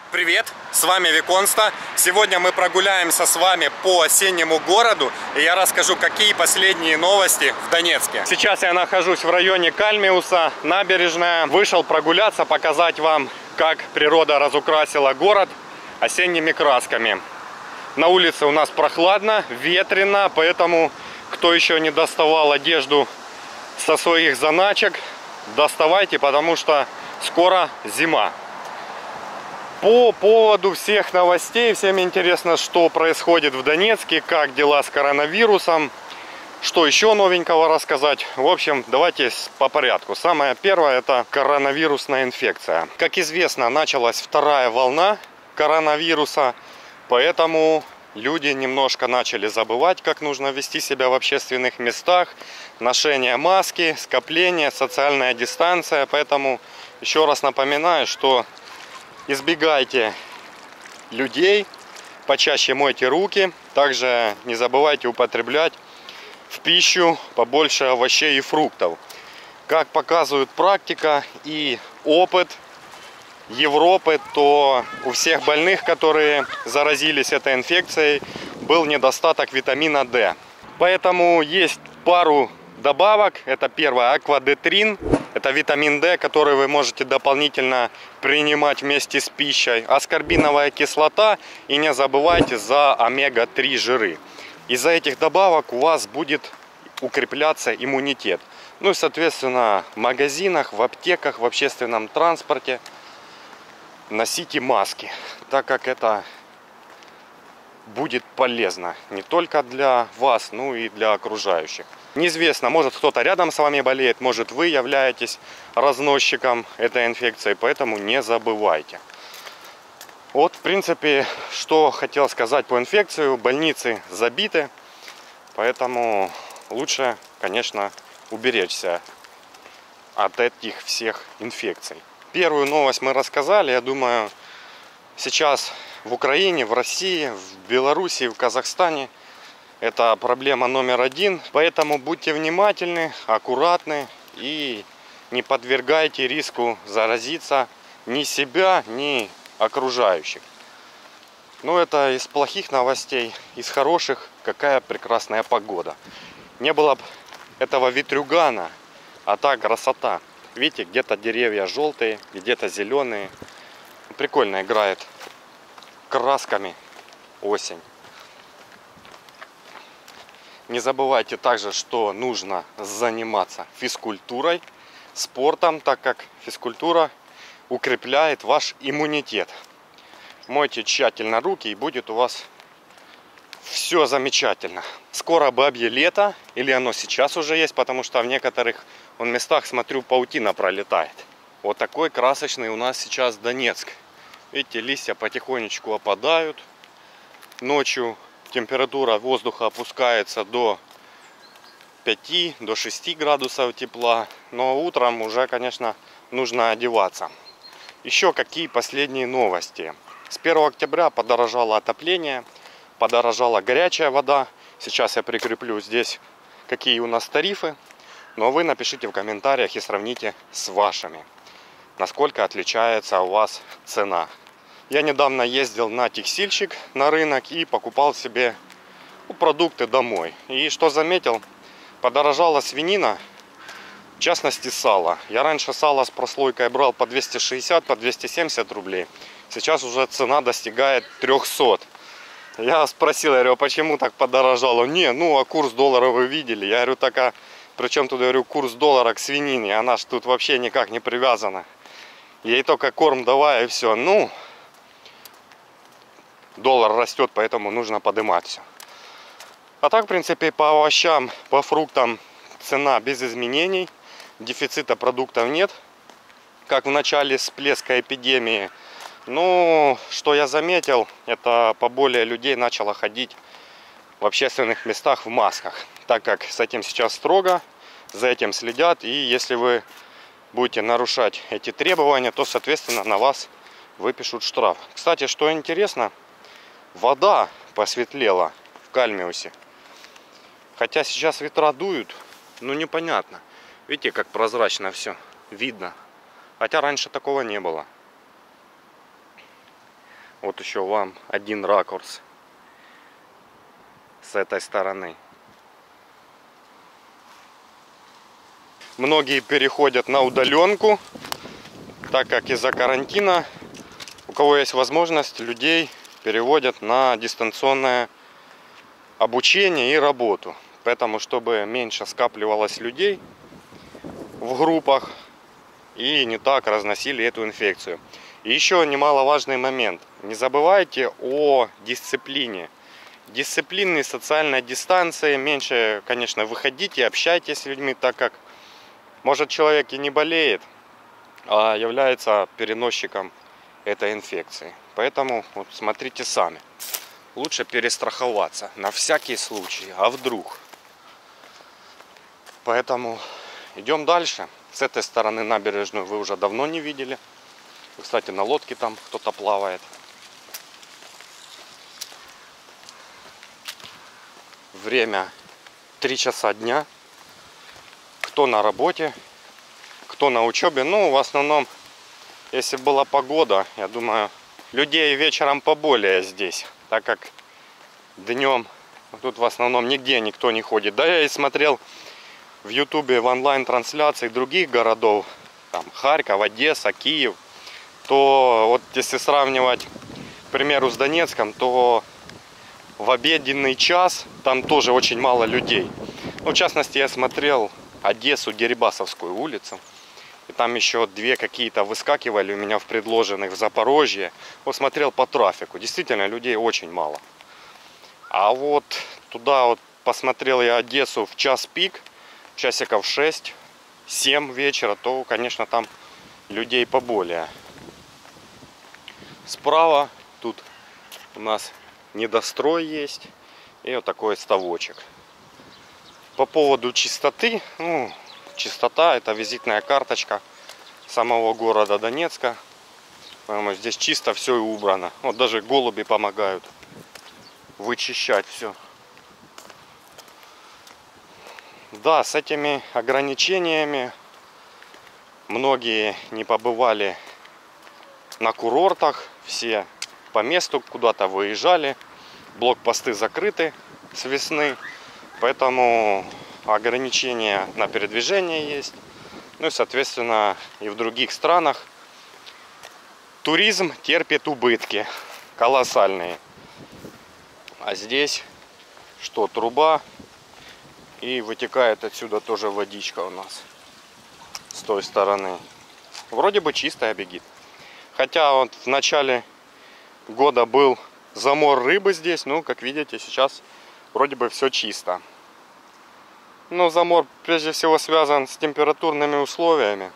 Привет, с вами Виконста. Сегодня мы прогуляемся с вами по осеннему городу, и я расскажу, какие последние новости в Донецке. Сейчас я нахожусь в районе Кальмиуса, набережная. Вышел прогуляться, показать вам, как природа разукрасила город осенними красками. На улице у нас прохладно, ветрено, поэтому кто еще не доставал одежду со своих заначек, доставайте, потому что скоро зима. По поводу всех новостей, всем интересно, что происходит в Донецке, как дела с коронавирусом, что еще новенького рассказать. В общем, давайте по порядку. Самое первое — это коронавирусная инфекция. Как известно, началась вторая волна коронавируса, поэтому люди немножко начали забывать, как нужно вести себя в общественных местах, ношение маски, скопление, социальная дистанция. Поэтому еще раз напоминаю, что избегайте людей, почаще мойте руки. Также не забывайте употреблять в пищу побольше овощей и фруктов. Как показывает практика и опыт Европы, то у всех больных, которые заразились этой инфекцией, был недостаток витамина D. Поэтому есть пару добавок. Это первое — аквадетрин. Это витамин D, который вы можете дополнительно принимать вместе с пищей. Аскорбиновая кислота. И не забывайте за омега-3 жиры. Из-за этих добавок у вас будет укрепляться иммунитет. Ну и, соответственно, в магазинах, в аптеках, в общественном транспорте носите маски, так как это будет полезно не только для вас, но и для окружающих. Неизвестно, может кто-то рядом с вами болеет, может вы являетесь разносчиком этой инфекции, поэтому не забывайте. Вот, в принципе, что хотел сказать по инфекции. Больницы забиты, поэтому лучше, конечно, уберечься от этих всех инфекций. Первую новость мы рассказали. Я думаю, сейчас в Украине, в России, в Беларуси, в Казахстане это проблема номер один. Поэтому будьте внимательны, аккуратны и не подвергайте риску заразиться ни себя, ни окружающих. Ну, это из плохих новостей. Из хороших: какая прекрасная погода. Не было бы этого ветрюгана, а так красота. Видите, где-то деревья желтые, где-то зеленые. Прикольно играет красками осень. Не забывайте также, что нужно заниматься физкультурой, спортом, так как физкультура укрепляет ваш иммунитет. Мойте тщательно руки, и будет у вас все замечательно. Скоро бабье лето, или оно сейчас уже есть, потому что в некоторых местах, смотрю, паутина пролетает. Вот такой красочный у нас сейчас Донецк. Видите, листья потихонечку опадают. Ночью температура воздуха опускается до 5-6 градусов тепла. Но утром уже, конечно, нужно одеваться. Еще какие последние новости. С 1 октября подорожало отопление, подорожала горячая вода. Сейчас я прикреплю здесь, какие у нас тарифы. Но вы напишите в комментариях и сравните с вашими, насколько отличается у вас цена. Я недавно ездил на текстильщик, на рынок, и покупал себе продукты домой. И что заметил? Подорожала свинина, в частности сало. Я раньше сало с прослойкой брал по 260, по 270 рублей. Сейчас уже цена достигает 300. Я спросил, я говорю, почему так подорожало? Не, ну а курс доллара вы видели? Я говорю, так причем тут, говорю, курс доллара к свинине, она ж тут вообще никак не привязана. Ей только корм давай и все. Ну, доллар растет, поэтому нужно поднимать все. А так, в принципе, по овощам, по фруктам цена без изменений. Дефицита продуктов нет, как в начале всплеска эпидемии. Ну, что я заметил, это поболее людей начало ходить в общественных местах в масках, так как с этим сейчас строго, за этим следят, и если вы будете нарушать эти требования, то, соответственно, на вас выпишут штраф. Кстати, что интересно, вода посветлела в Кальмиусе, хотя сейчас ветра дуют, ну непонятно. Видите, как прозрачно все видно, хотя раньше такого не было. Вот еще вам один ракурс с этой стороны. Многие переходят на удаленку, так как из-за карантина, у кого есть возможность, людей переводят на дистанционное обучение и работу. Поэтому, чтобы меньше скапливалось людей в группах и не так разносили эту инфекцию. И еще немаловажный момент. Не забывайте о дисциплине. Дисциплины, социальная дистанция. Меньше, конечно, выходите, общайтесь с людьми, так как, может, человек и не болеет, а является переносчиком этой инфекции. Поэтому вот, смотрите сами. Лучше перестраховаться на всякий случай. А вдруг? Поэтому идем дальше. С этой стороны набережную вы уже давно не видели. Кстати, на лодке там кто-то плавает. Время 3 часа дня. Кто на работе, кто на учебе. Ну, в основном, если была погода, я думаю, людей вечером поболее здесь. Так как днем тут в основном нигде никто не ходит. Да, я и смотрел в Ютубе в онлайн-трансляции других городов. Там Харьков, Одесса, Киев. То вот если сравнивать, к примеру, с Донецком, то в обеденный час там тоже очень мало людей. Ну, в частности, я смотрел Одессу, Дерибасовскую улицу. И там еще две какие-то выскакивали у меня в предложенных в Запорожье. Вот смотрел по трафику. Действительно, людей очень мало. А вот туда вот посмотрел я Одессу в час пик, часиков 6-7 вечера, то, конечно, там людей поболее. Справа тут у нас недострой есть и вот такой ставочек. По поводу чистоты, ну, чистота — это визитная карточка самого города Донецка. Поэтому здесь чисто все и убрано. Вот даже голуби помогают вычищать все. Да, с этими ограничениями многие не побывали на курортах, все по месту куда-то выезжали. Блокпосты закрыты с весны, поэтому ограничения на передвижение есть. Ну и, соответственно, и в других странах туризм терпит убытки колоссальные. А здесь что, труба, и вытекает отсюда тоже водичка у нас с той стороны. Вроде бы чистая бегит. Хотя вот в начале года был замор рыбы здесь, ну, как видите, сейчас вроде бы все чисто. Но замор прежде всего связан с температурными условиями.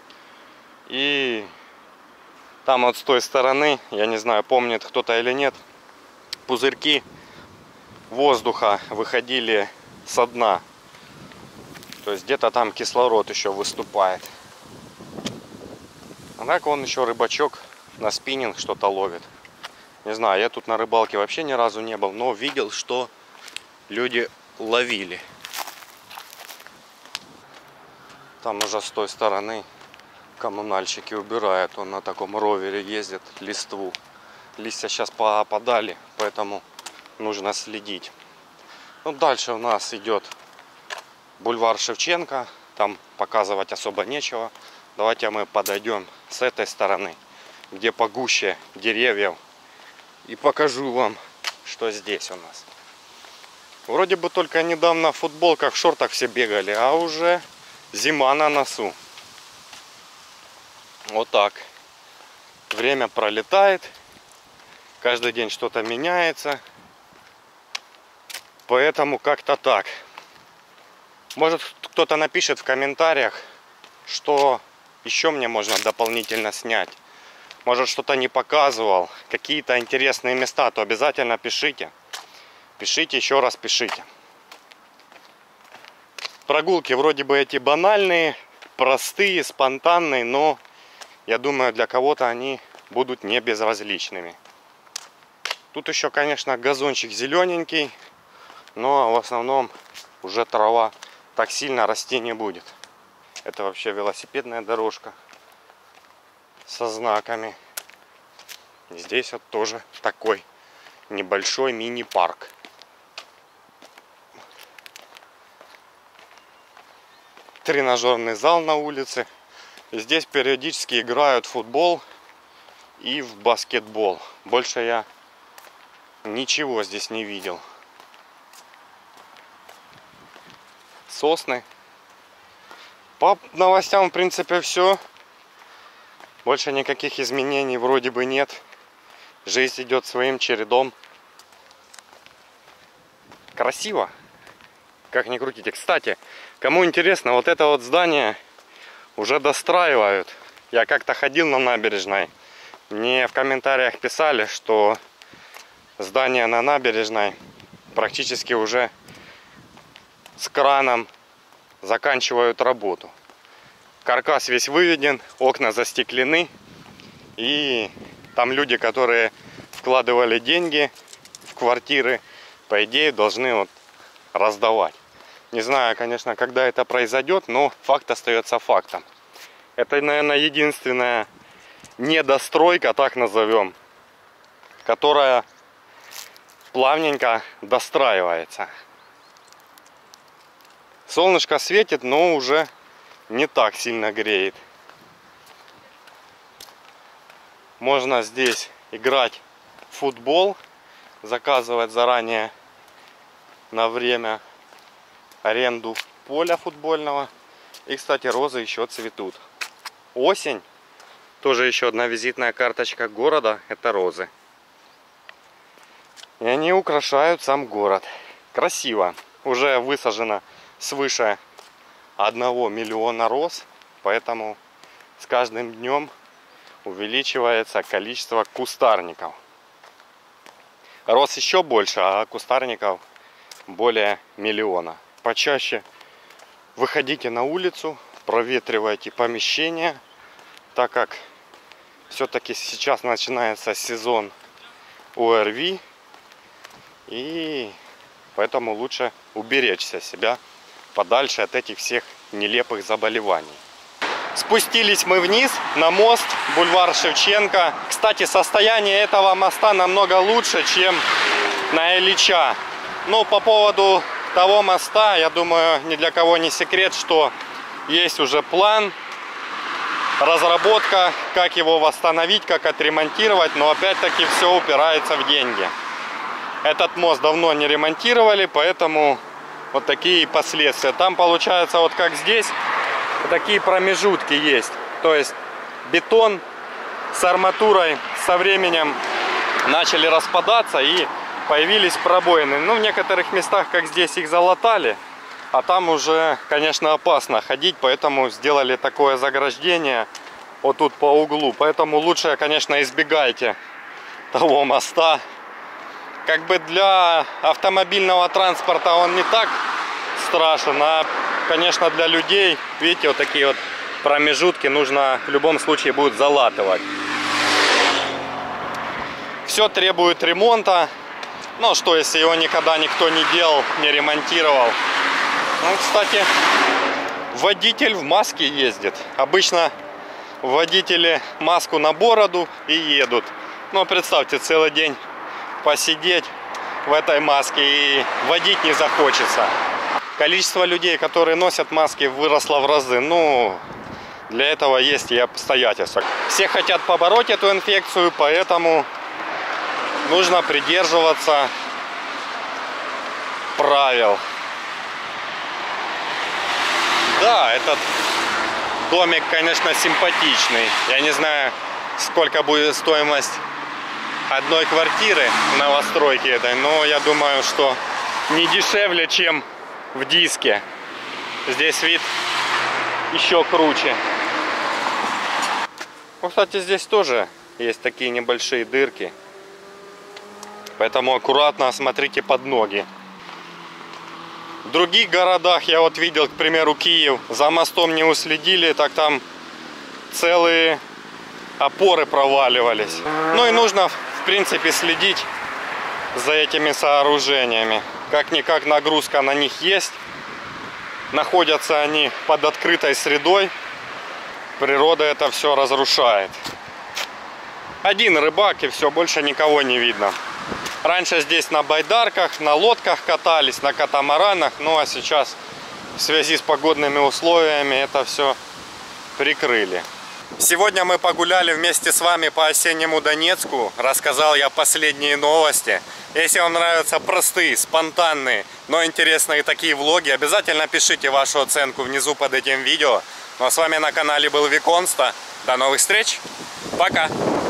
И там вот с той стороны, я не знаю, помнит кто-то или нет, пузырьки воздуха выходили со дна. То есть где-то там кислород еще выступает. А так вон еще рыбачок на спиннинг что-то ловит. Не знаю, я тут на рыбалке вообще ни разу не был, но видел, что люди ловили. Там уже с той стороны коммунальщики убирают. Он на таком ровере ездит, листву. Листья сейчас поопадали, поэтому нужно следить. Ну, дальше у нас идет бульвар Шевченко. Там показывать особо нечего. Давайте мы подойдем с этой стороны, где погуще деревьев. И покажу вам, что здесь у нас. Вроде бы только недавно в футболках, в шортах все бегали, а уже зима на носу. Вот так. Время пролетает. Каждый день что-то меняется. Поэтому как-то так. Может, кто-то напишет в комментариях, что еще мне можно дополнительно снять. Может, что-то не показывал, какие-то интересные места, то обязательно пишите. Пишите, еще раз пишите. Прогулки вроде бы эти банальные, простые, спонтанные, но я думаю, для кого-то они будут не безразличными. Тут еще, конечно, газончик зелененький, но в основном уже трава так сильно расти не будет. Это вообще велосипедная дорожка со знаками. Здесь вот тоже такой небольшой мини-парк. Тренажерный зал на улице. Здесь периодически играют в футбол и в баскетбол. Больше я ничего здесь не видел. Сосны. По новостям, в принципе, все. Больше никаких изменений вроде бы нет. Жизнь идет своим чередом. Красиво. Как ни крутите. Кстати, кому интересно, вот это вот здание уже достраивают. Я как-то ходил на набережной. Мне в комментариях писали, что здание на набережной практически уже с краном заканчивают работу. Каркас весь выведен, окна застеклены. И там люди, которые вкладывали деньги в квартиры, по идее должны вот раздавать. Не знаю, конечно, когда это произойдет, но факт остается фактом. Это, наверное, единственная недостройка, так назовем, которая плавненько достраивается. Солнышко светит, но уже не так сильно греет. Можно здесь играть в футбол, заказывать заранее на время аренду поля футбольного. И, кстати, розы еще цветут. Осень. Тоже еще одна визитная карточка города. Это розы. И они украшают сам город. Красиво. Уже высажено свыше 1 миллиона роз. Поэтому с каждым днем увеличивается количество кустарников. Роз еще больше, а кустарников более 1 миллиона. Почаще выходите на улицу, проветривайте помещения, так как все-таки сейчас начинается сезон ОРВИ, и поэтому лучше уберечься себя подальше от этих всех нелепых заболеваний. Спустились мы вниз на мост, бульвар Шевченко. Кстати, состояние этого моста намного лучше, чем на Ильича. Но по поводу того моста, я думаю, ни для кого не секрет, что есть уже план, разработка, как его восстановить, как отремонтировать, но опять-таки все упирается в деньги. Этот мост давно не ремонтировали, поэтому вот такие последствия. Там получается, вот как здесь, такие промежутки есть. То есть бетон с арматурой со временем начали распадаться и появились пробоины. Ну, в некоторых местах, как здесь, их залатали, а там уже, конечно, опасно ходить, поэтому сделали такое заграждение вот тут по углу. Поэтому лучше, конечно, избегайте того моста. Как бы для автомобильного транспорта он не так страшен, а, конечно, для людей, видите, вот такие вот промежутки нужно в любом случае будет залатывать. Все требует ремонта. Ну, что, если его никогда никто не делал, не ремонтировал. Ну, кстати, водитель в маске ездит. Обычно водители маску на бороду и едут. Ну, представьте, целый день посидеть в этой маске и водить не захочется. Количество людей, которые носят маски, выросло в разы. Ну, для этого есть и обстоятельства. Все хотят побороть эту инфекцию, поэтому нужно придерживаться правил. Да, этот домик, конечно, симпатичный. Я не знаю, сколько будет стоимость одной квартиры в новостройке этой, но я думаю, что не дешевле, чем в Диске. Здесь вид еще круче. Ну, кстати, здесь тоже есть такие небольшие дырки. Поэтому аккуратно смотрите под ноги. В других городах, я вот видел, к примеру, Киев, за мостом не уследили, так там целые опоры проваливались. Ну и нужно, в принципе, следить за этими сооружениями. Как-никак нагрузка на них есть. Находятся они под открытой средой. Природа это все разрушает. один рыбак и все, больше никого не видно. Раньше здесь на байдарках, на лодках катались, на катамаранах. Ну а сейчас в связи с погодными условиями это все прикрыли. Сегодня мы погуляли вместе с вами по осеннему Донецку. Рассказал я последние новости. Если вам нравятся простые, спонтанные, но интересные такие влоги, обязательно пишите вашу оценку внизу под этим видео. Ну а с вами на канале был Виконста. До новых встреч. Пока.